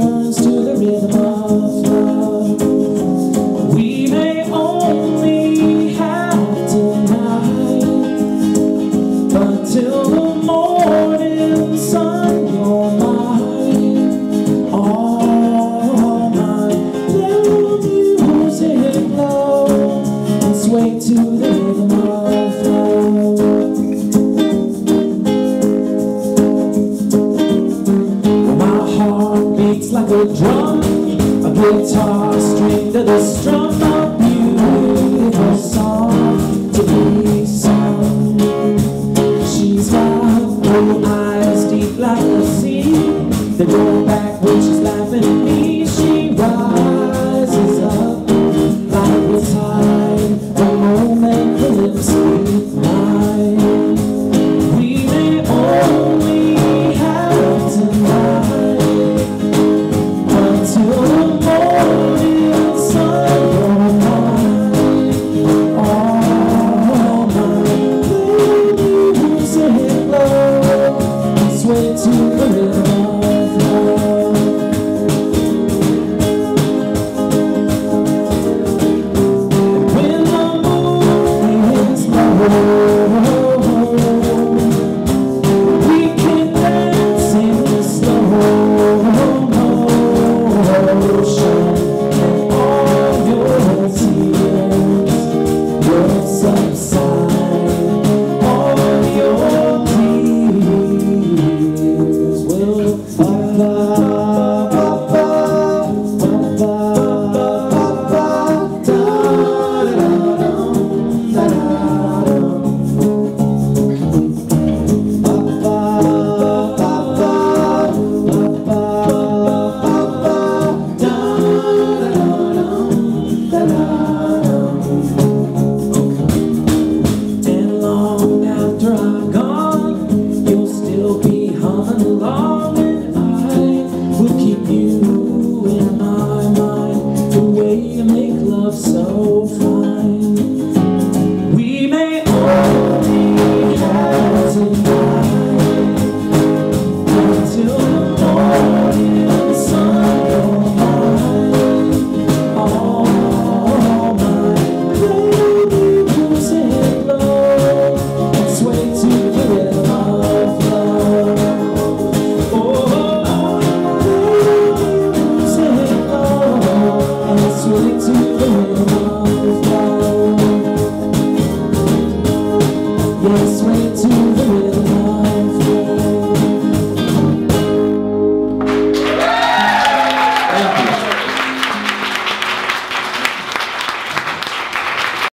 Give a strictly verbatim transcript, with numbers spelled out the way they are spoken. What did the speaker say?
turns to the rhythm of love. We may only have tonight, but till the morning sun, you're mine, all mine. Let the music blow and sway to the rhythm of love. My heart beats like a drum, a guitar string to the strum, a beautiful song to be sung. She's got blue eyes deep like the sea, they roll back when she's laughing at me. She rises up like the tide, the moment the lips meet mine. We may only have tonight, until the morning sun, you're mine, all mine. Let the music blow and sway to the rhythm of love. When the moon is low, we can dance in the slow motion.